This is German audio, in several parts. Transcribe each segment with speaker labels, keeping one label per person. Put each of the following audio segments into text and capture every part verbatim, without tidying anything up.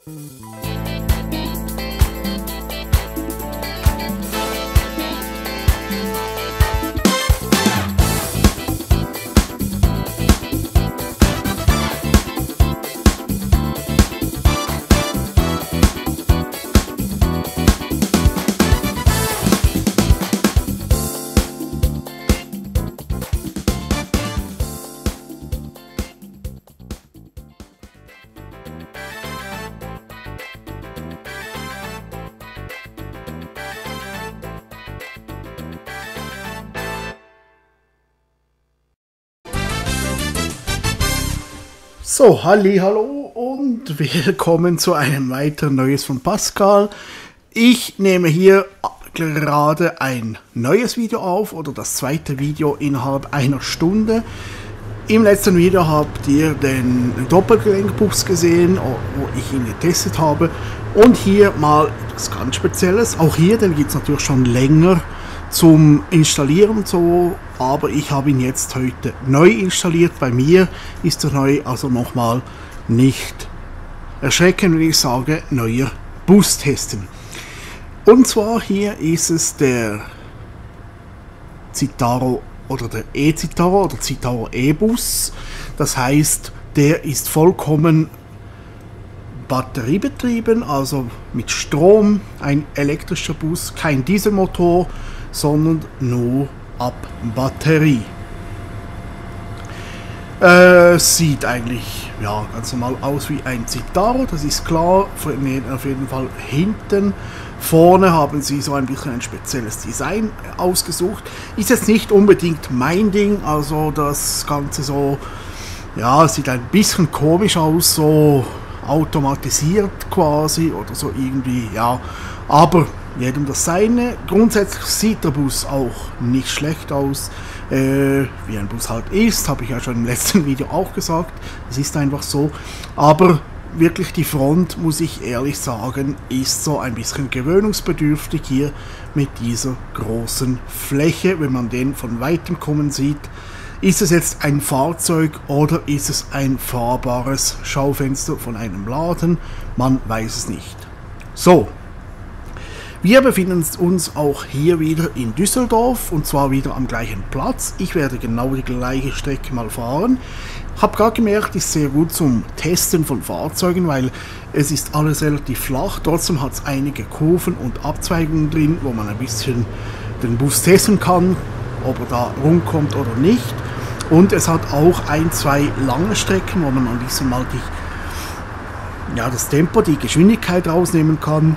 Speaker 1: So, halli, hallo und willkommen zu einem weiteren Neues von Pascal. Ich nehme hier gerade ein neues Video auf, oder das zweite Video innerhalb einer Stunde. Im letzten Video habt ihr den Doppelgelenkbus gesehen, wo ich ihn getestet habe. Und hier mal etwas ganz Spezielles. Auch hier, den gibt es natürlich schon länger zum Installieren und so, aber ich habe ihn jetzt heute neu installiert. Bei mir ist er neu, also nochmal nicht erschrecken, wenn ich sage, neuer Bus testen. Und zwar hier ist es der Citaro oder der E-Citaro oder Citaro E-Bus. Das heißt, der ist vollkommen batteriebetrieben, also mit Strom, ein elektrischer Bus, kein Dieselmotor, sondern nur ab Batterie. Äh, sieht eigentlich ja ganz normal aus wie ein Citaro, das ist klar, auf jeden Fall hinten. Vorne haben sie so ein bisschen ein spezielles Design ausgesucht. Ist jetzt nicht unbedingt mein Ding, also das Ganze so, ja, sieht ein bisschen komisch aus, so automatisiert quasi oder so irgendwie, ja, aber jedem das seine. Grundsätzlich sieht der Bus auch nicht schlecht aus, äh, wie ein Bus halt ist, habe ich ja schon im letzten Video auch gesagt, es ist einfach so, aber wirklich die Front, muss ich ehrlich sagen, ist so ein bisschen gewöhnungsbedürftig hier mit dieser großen Fläche, wenn man den von weitem kommen sieht. Ist es jetzt ein Fahrzeug oder ist es ein fahrbares Schaufenster von einem Laden? Man weiß es nicht. So. Wir befinden uns auch hier wieder in Düsseldorf und zwar wieder am gleichen Platz. Ich werde genau die gleiche Strecke mal fahren. Habe gerade gemerkt, ist sehr gut zum Testen von Fahrzeugen, weil es ist alles relativ flach. Trotzdem hat es einige Kurven und Abzweigungen drin, wo man ein bisschen den Bus testen kann, ob er da rumkommt oder nicht. Und es hat auch ein, zwei lange Strecken, wo man ein bisschen mal die, ja, das Tempo, die Geschwindigkeit rausnehmen kann.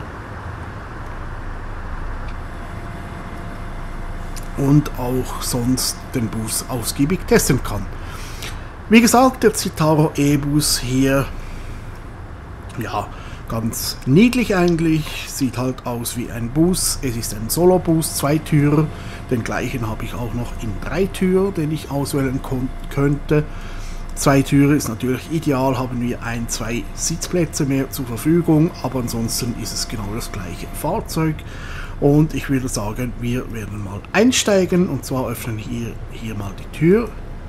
Speaker 1: Und auch sonst den Bus ausgiebig testen kann. Wie gesagt, der Citaro E-Bus hier, ja, ganz niedlich eigentlich, sieht halt aus wie ein Bus. Es ist ein Solo-Bus, Zweitürer, den gleichen habe ich auch noch in Dreitürer, den ich auswählen könnte. Zweitürer ist natürlich ideal, haben wir ein, zwei Sitzplätze mehr zur Verfügung, aber ansonsten ist es genau das gleiche Fahrzeug. Und ich würde sagen, wir werden mal einsteigen, und zwar öffnen hier, hier mal die Tür.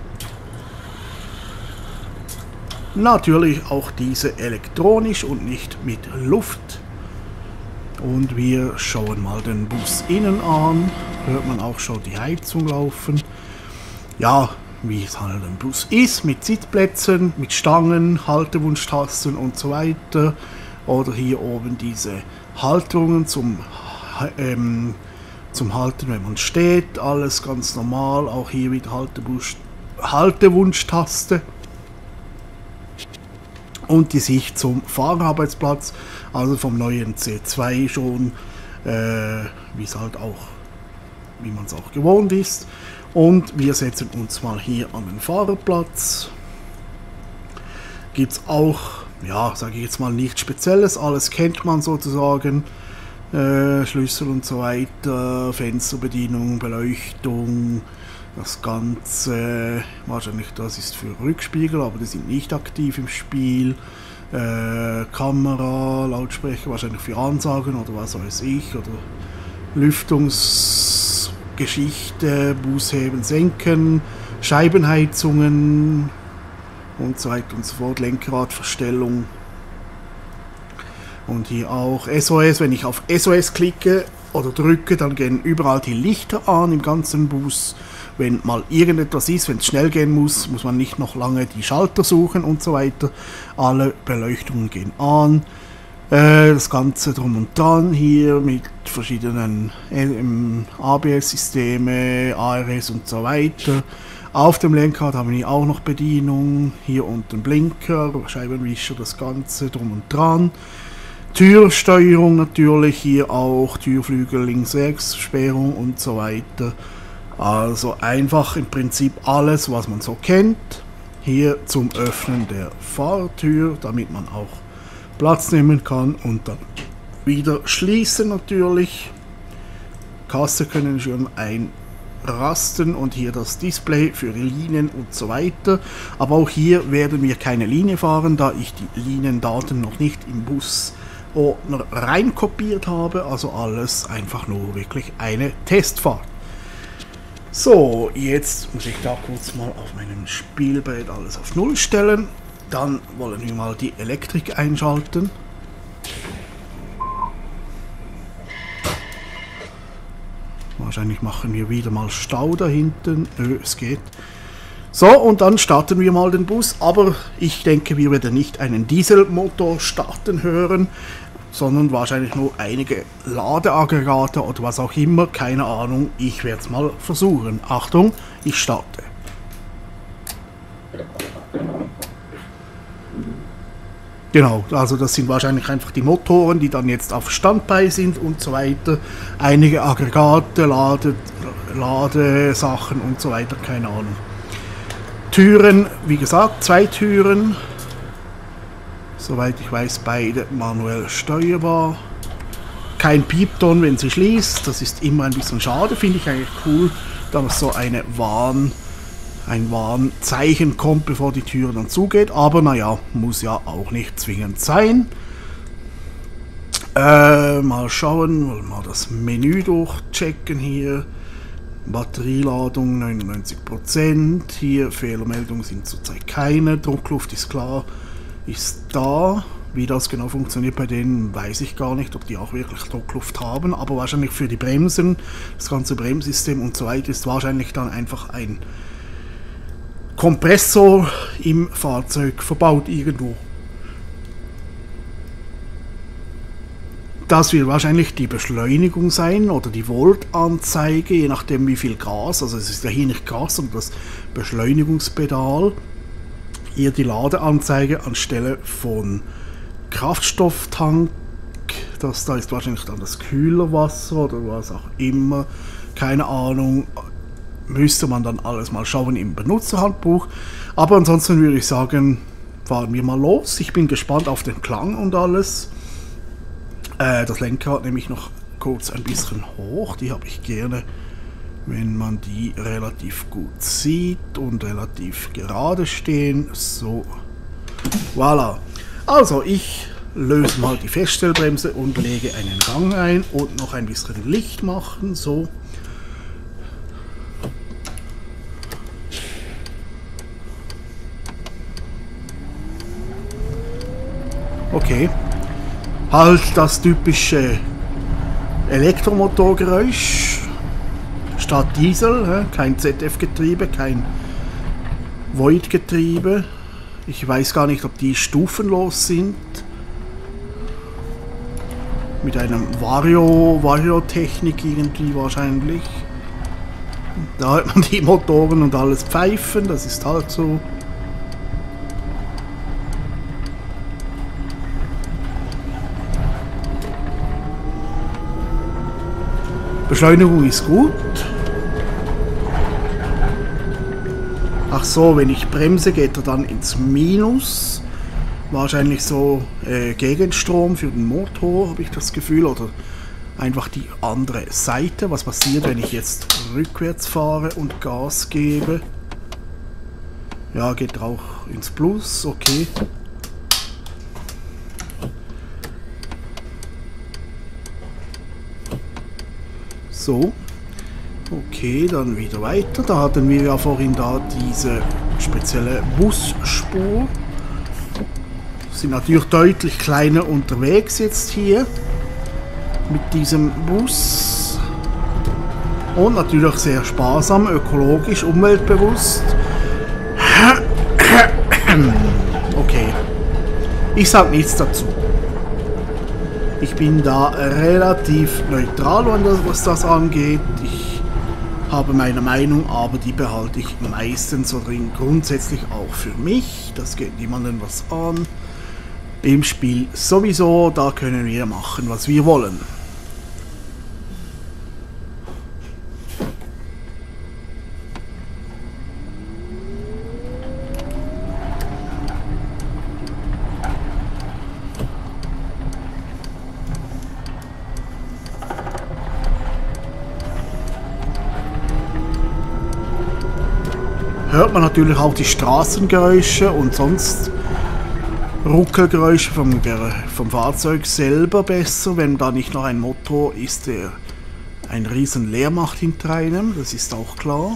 Speaker 1: Natürlich auch diese elektronisch und nicht mit Luft. Und wir schauen mal den Bus innen an. Hört man auch schon die Heizung laufen. Ja, wie es halt ein Bus ist, mit Sitzplätzen, mit Stangen, Haltewunschtasten und so weiter. Oder hier oben diese Halterungen zum Ähm, zum Halten, wenn man steht, alles ganz normal, auch hier wieder Haltewunsch, Haltewunschtaste und die Sicht zum Fahrerarbeitsplatz, also vom neuen C zwei schon, äh, wie es halt auch, wie man es auch gewohnt ist. Und wir setzen uns mal hier an den Fahrerplatz. Gibt es auch, ja, sage ich jetzt mal, nichts Spezielles, alles kennt man sozusagen. Äh, Schlüssel und so weiter, Fensterbedienung, Beleuchtung, das Ganze, wahrscheinlich das ist für Rückspiegel, aber die sind nicht aktiv im Spiel, äh, Kamera, Lautsprecher, wahrscheinlich für Ansagen oder was weiß ich, oder Lüftungsgeschichte, Busheben, Senken, Scheibenheizungen und so weiter und so fort, Lenkradverstellung. Und hier auch S O S. Wenn ich auf S O S klicke oder drücke, dann gehen überall die Lichter an im ganzen Bus. Wenn mal irgendetwas ist, wenn es schnell gehen muss, muss man nicht noch lange die Schalter suchen und so weiter. Alle Beleuchtungen gehen an. Äh, das Ganze drum und dran hier mit verschiedenen ähm, A B S-Systeme, A R S und so weiter. Auf dem Lenkrad haben wir auch noch Bedienung. Hier unten Blinker, Scheibenwischer, das Ganze drum und dran. Türsteuerung natürlich, hier auch Türflügel links, rechts, Sperrung und so weiter. Also einfach im Prinzip alles, was man so kennt. Hier zum Öffnen der Fahrtür, damit man auch Platz nehmen kann und dann wieder schließen natürlich. Kasse können schon einrasten und hier das Display für Linien und so weiter. Aber auch hier werden wir keine Linie fahren, da ich die Liniendaten noch nicht im Bus rein kopiert habe, also alles einfach nur wirklich eine Testfahrt. So, jetzt muss ich da kurz mal auf meinem Spielbrett alles auf Null stellen. Dann wollen wir mal die Elektrik einschalten. Wahrscheinlich machen wir wieder mal Stau da hinten. Nö, es geht. So, und dann starten wir mal den Bus, aber ich denke, wir werden nicht einen Dieselmotor starten hören, sondern wahrscheinlich nur einige Ladeaggregate oder was auch immer, keine Ahnung, ich werde es mal versuchen. Achtung, ich starte. Genau, also das sind wahrscheinlich einfach die Motoren, die dann jetzt auf Standby sind und so weiter. Einige Aggregate, Lade, Ladesachen und so weiter, keine Ahnung. Türen, wie gesagt, zwei Türen. Soweit ich weiß, beide manuell steuerbar. Kein Piepton, wenn sie schließt. Das ist immer ein bisschen schade, finde ich eigentlich cool, dass so eine Warn, ein Warnzeichen kommt, bevor die Tür dann zugeht. Aber naja, muss ja auch nicht zwingend sein. Äh, mal schauen, mal das Menü durchchecken hier. Batterieladung neunundneunzig Prozent. Hier Fehlermeldungen sind zurzeit keine. Druckluft ist klar, ist da. Wie das genau funktioniert bei denen, weiß ich gar nicht, ob die auch wirklich Druckluft haben. Aber wahrscheinlich für die Bremsen, das ganze Bremssystem und so weiter, ist wahrscheinlich dann einfach ein Kompressor im Fahrzeug verbaut irgendwo. Das wird wahrscheinlich die Beschleunigung sein oder die Voltanzeige, je nachdem wie viel Gas, also es ist ja hier nicht Gas, sondern das Beschleunigungspedal. Hier die Ladeanzeige anstelle von Kraftstofftank, das da ist wahrscheinlich dann das Kühlerwasser oder was auch immer, keine Ahnung, müsste man dann alles mal schauen im Benutzerhandbuch. Aber ansonsten würde ich sagen, fahren wir mal los. Ich bin gespannt auf den Klang und alles. Das Lenkrad nehme ich noch kurz ein bisschen hoch, die habe ich gerne, wenn man die relativ gut sieht und relativ gerade stehen. So, voilà. Also ich löse mal die Feststellbremse und lege einen Gang ein und noch ein bisschen Licht machen, so. Okay. Halt das typische Elektromotorgeräusch statt Diesel, kein Z F-Getriebe, kein Void-Getriebe. Ich weiß gar nicht, ob die stufenlos sind. Mit einem Vario, Vario-Technik irgendwie wahrscheinlich. Da hört man die Motoren und alles pfeifen, das ist halt so. Beschleunigung ist gut. Ach so, wenn ich bremse, geht er dann ins Minus. Wahrscheinlich so äh, Gegenstrom für den Motor, habe ich das Gefühl. Oder einfach die andere Seite. Was passiert, wenn ich jetzt rückwärts fahre und Gas gebe? Ja, geht auch ins Plus, okay. So, okay, dann wieder weiter. Da hatten wir ja vorhin da diese spezielle Busspur. sind natürlich deutlich kleiner unterwegs jetzt hier mit diesem Bus. Und natürlich sehr sparsam, ökologisch, umweltbewusst. Okay. Ich sag nichts dazu. Ich bin da relativ neutral, was das angeht. Ich habe meine Meinung, aber die behalte ich meistens oder grundsätzlich auch für mich. Das geht niemandem was an. Im Spiel sowieso, da können wir machen, was wir wollen. Hört man natürlich auch die Straßengeräusche und sonst Ruckelgeräusche vom, vom Fahrzeug selber besser, wenn da nicht noch ein Motor ist, der ein riesen Leer macht hinter einem, das ist auch klar.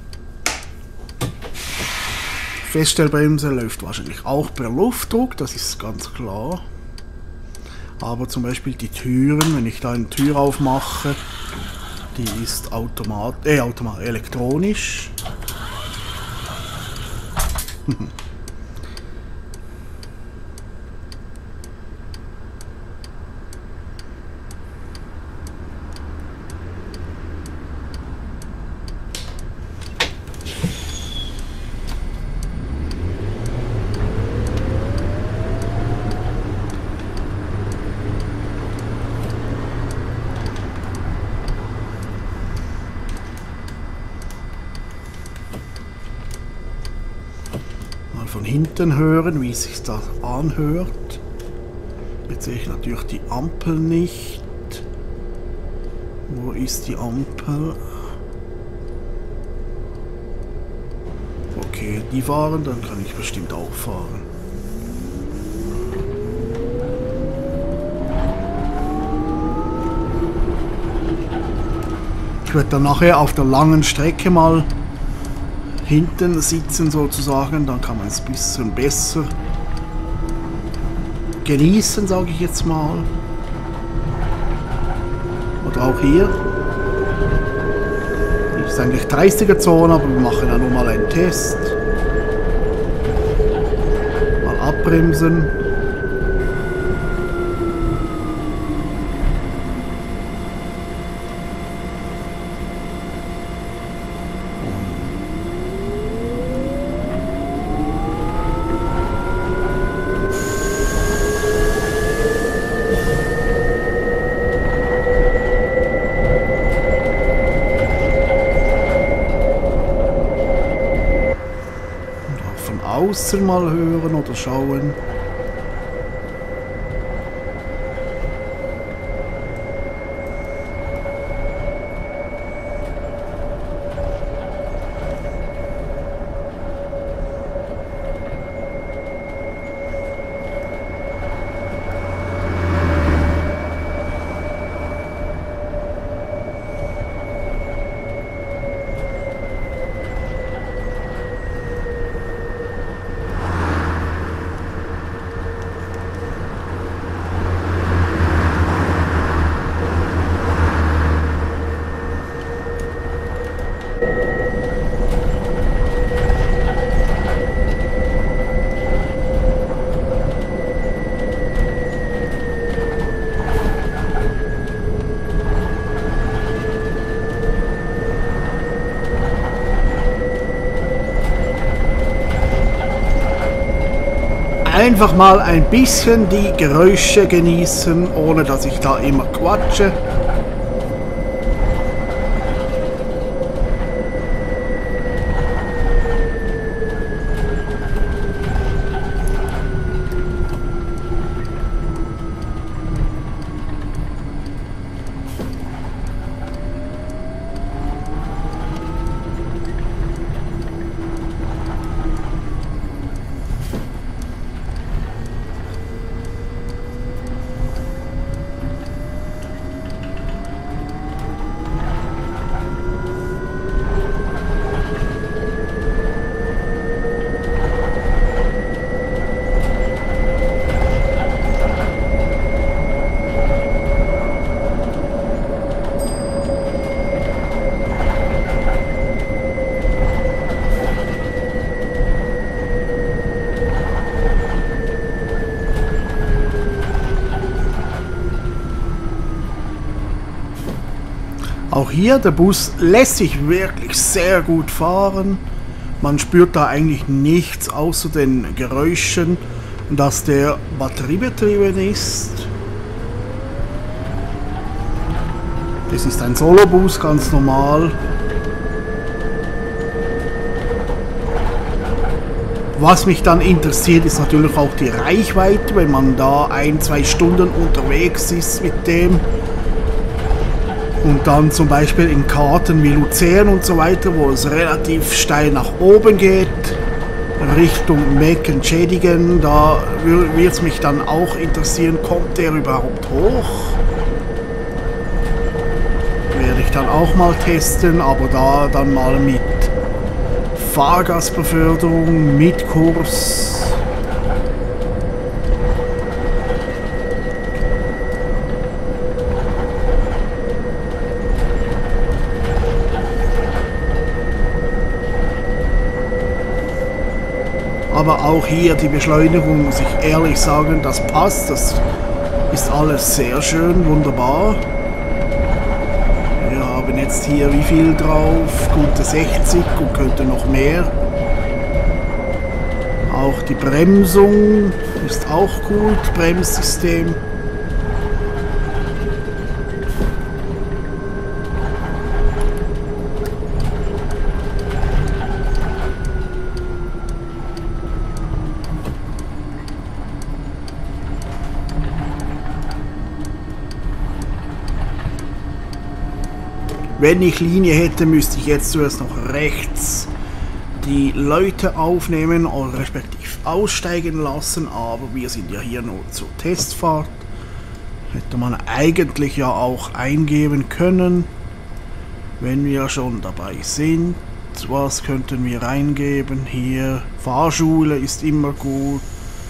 Speaker 1: Feststellbremse läuft wahrscheinlich auch per Luftdruck, das ist ganz klar. Aber zum Beispiel die Türen, wenn ich da eine Tür aufmache, die ist automat äh, automat elektronisch. Von hinten hören, wie es sich das anhört. Jetzt sehe ich natürlich die Ampel nicht. Wo ist die Ampel? Okay, die fahren, dann kann ich bestimmt auch fahren. Ich werde dann nachher auf der langen Strecke mal hinten sitzen sozusagen, dann kann man es ein bisschen besser genießen, sage ich jetzt mal. Oder auch hier. Das ist eigentlich dreißiger Zone, aber wir machen ja nur mal einen Test. Mal abbremsen. Außen mal hören oder schauen. Einfach mal ein bisschen die Geräusche genießen, ohne dass ich da immer quatsche. Auch hier, der Bus lässt sich wirklich sehr gut fahren. Man spürt da eigentlich nichts außer den Geräuschen, dass der batteriebetrieben ist. Das ist ein Solobus, ganz normal. Was mich dann interessiert, ist natürlich auch die Reichweite, wenn man da ein, zwei Stunden unterwegs ist mit dem. Und dann zum Beispiel in Karten wie Luzern und so weiter, wo es relativ steil nach oben geht, Richtung Meckenschädigen, da wird es mich dann auch interessieren, kommt der überhaupt hoch? Werde ich dann auch mal testen, aber da dann mal mit Fahrgastbeförderung, mit Kurs. Aber auch hier die Beschleunigung, muss ich ehrlich sagen, das passt, das ist alles sehr schön, wunderbar. Wir haben jetzt hier wie viel drauf? Gute sechzig und könnte noch mehr. Auch die Bremsung ist auch gut, Bremssystem. Wenn ich Linie hätte, müsste ich jetzt zuerst noch rechts die Leute aufnehmen oder respektive aussteigen lassen, aber wir sind ja hier nur zur Testfahrt. Hätte man eigentlich ja auch eingeben können, wenn wir schon dabei sind. Was könnten wir eingeben? Hier, Fahrschule ist immer gut.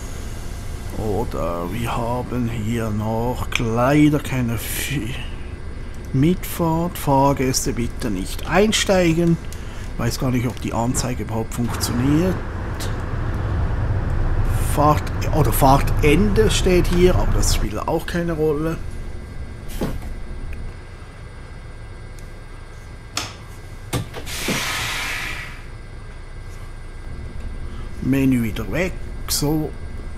Speaker 1: Oder wir haben hier noch Kleider, keine F Mitfahrt, Fahrgäste bitte nicht einsteigen. Weiß gar nicht, ob die Anzeige überhaupt funktioniert. Fahrt oder Fahrtende steht hier, aber das spielt auch keine Rolle. Menü wieder weg, so.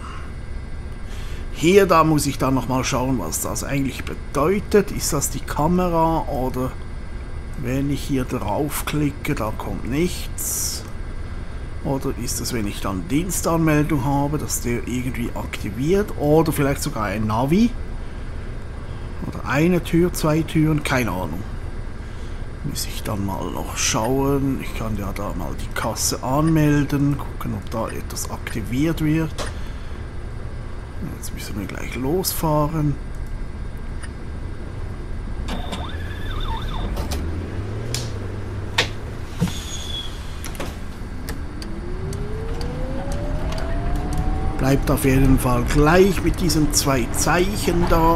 Speaker 1: Hier, da muss ich dann nochmal schauen, was das eigentlich bedeutet. Ist das die Kamera oder wenn ich hier draufklicke, da kommt nichts. Oder ist das, wenn ich dann Dienstanmeldung habe, dass der irgendwie aktiviert oder vielleicht sogar ein Navi. Oder eine Tür, zwei Türen, keine Ahnung. Muss ich dann mal noch schauen. Ich kann ja da mal die Kasse anmelden, gucken, ob da etwas aktiviert wird. Jetzt müssen wir gleich losfahren. Bleibt auf jeden Fall gleich mit diesen zwei Zeichen da.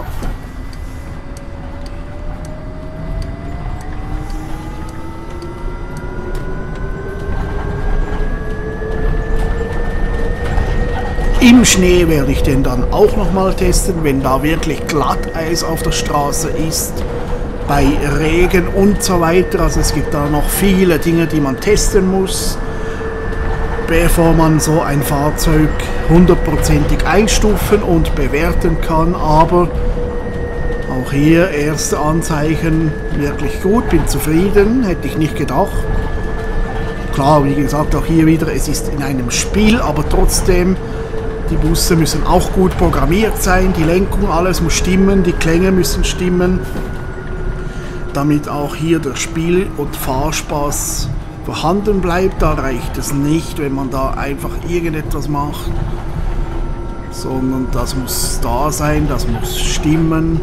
Speaker 1: Im Schnee werde ich den dann auch nochmal testen, wenn da wirklich Glatteis auf der Straße ist, bei Regen und so weiter. Also es gibt da noch viele Dinge, die man testen muss, bevor man so ein Fahrzeug hundertprozentig einstufen und bewerten kann. Aber auch hier erste Anzeichen wirklich gut, bin zufrieden, hätte ich nicht gedacht. Klar, wie gesagt, auch hier wieder, es ist in einem Spiel, aber trotzdem, die Busse müssen auch gut programmiert sein, die Lenkung, alles muss stimmen, die Klänge müssen stimmen, damit auch hier der Spiel- und Fahrspaß vorhanden bleibt. Da reicht es nicht, wenn man da einfach irgendetwas macht, sondern das muss da sein, das muss stimmen.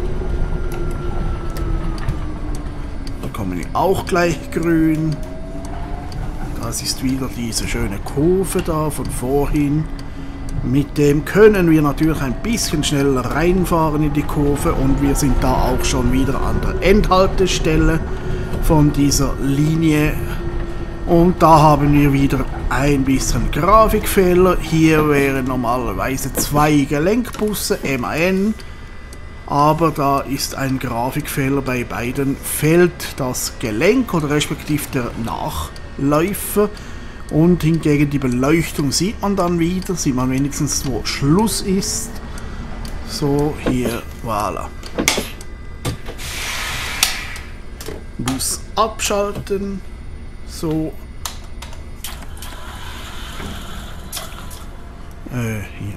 Speaker 1: Da kommen wir auch gleich grün. Das ist wieder diese schöne Kurve da von vorhin. Mit dem können wir natürlich ein bisschen schneller reinfahren in die Kurve und wir sind da auch schon wieder an der Endhaltestelle von dieser Linie. Und da haben wir wieder ein bisschen Grafikfehler. Hier wären normalerweise zwei Gelenkbusse, M A N. aber da ist ein Grafikfehler bei beiden. Fehlt das Gelenk oder respektive der Nachläufer. Und hingegen die Beleuchtung sieht man dann wieder, sieht man wenigstens, wo Schluss ist. So, hier, voilà. Bus abschalten. So. Äh, hier.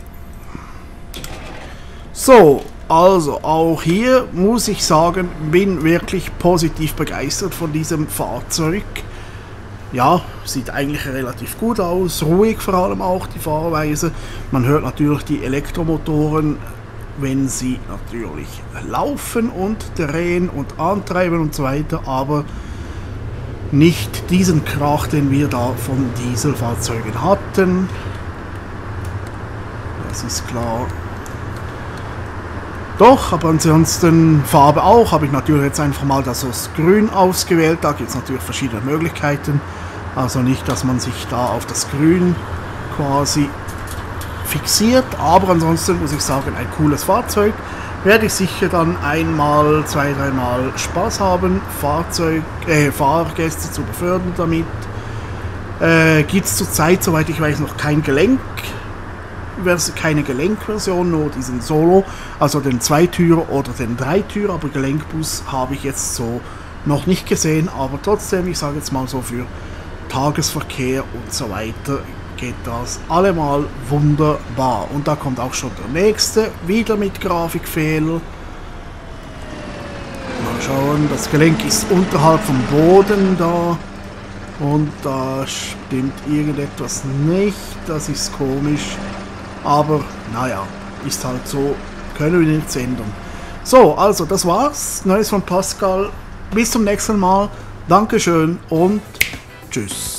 Speaker 1: So, also auch hier muss ich sagen, bin wirklich positiv begeistert von diesem Fahrzeug. Ja, sieht eigentlich relativ gut aus, ruhig vor allem auch die Fahrweise. Man hört natürlich die Elektromotoren, wenn sie natürlich laufen und drehen und antreiben und so weiter, aber nicht diesen Krach, den wir da von Dieselfahrzeugen hatten. Das ist klar. Doch, aber ansonsten Farbe auch, habe ich natürlich jetzt einfach mal das aus Grün ausgewählt. Da gibt es natürlich verschiedene Möglichkeiten. Also nicht, dass man sich da auf das Grün quasi fixiert. Aber ansonsten muss ich sagen, ein cooles Fahrzeug. Werde ich sicher dann einmal, zwei, dreimal Spaß haben, Fahrzeug, äh, Fahrgäste zu befördern damit. Äh, gibt es zurzeit, soweit ich weiß, noch kein Gelenk. Keine Gelenkversion, nur diesen Solo, also den Zweitürer oder den Dreitürer, aber Gelenkbus habe ich jetzt so noch nicht gesehen, aber trotzdem, ich sage jetzt mal so für Tagesverkehr und so weiter, geht das allemal wunderbar. Und da kommt auch schon der nächste, wieder mit Grafikfehler. Mal schauen, das Gelenk ist unterhalb vom Boden da und da stimmt irgendetwas nicht, das ist komisch. Aber, naja, ist halt so, können wir nichts ändern. So, also das war's. Neues von Pascal. Bis zum nächsten Mal. Dankeschön und tschüss.